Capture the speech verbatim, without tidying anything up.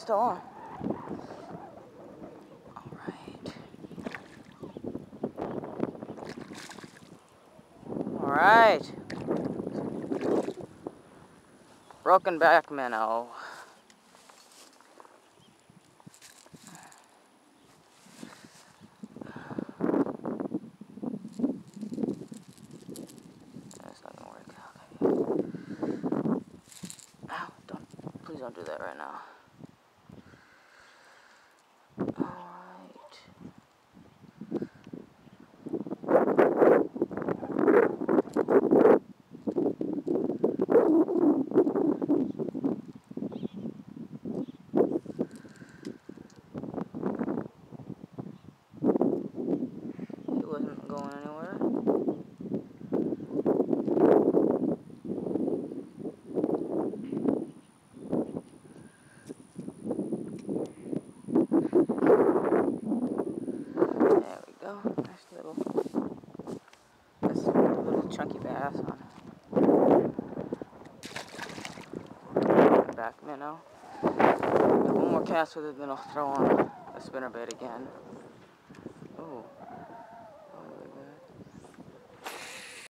still on. Alright. Alright. Broken back minnow. That's not gonna work. Okay. Ow, don't, please don't do that right now. He wasn't going anywhere. There we go. Nice little, nice little chunky bass on back minnow. Got one more cast with it, then I'll throw on a spinnerbait again.